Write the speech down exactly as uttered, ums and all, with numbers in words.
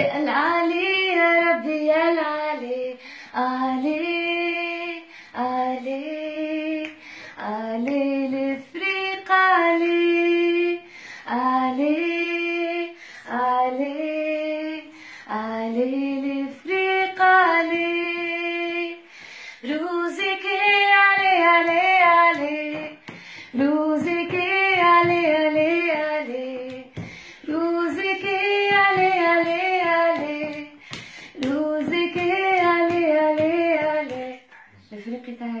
يا العالي يا ربي يا العالي، علي علي علي الافريق علي علي علي علي الافريق علي، روزك علي علي علي، روزك علي علي علي، روزك علي علي علي، روزك علي علي علي. الافريقي تاعي